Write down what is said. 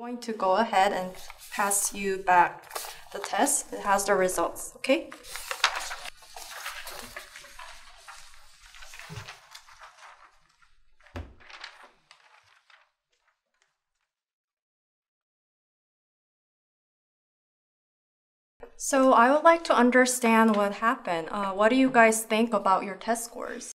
going to go ahead and pass you back the test. It has the results, okay? So I would like to understand what happened. What do you guys think about your test scores?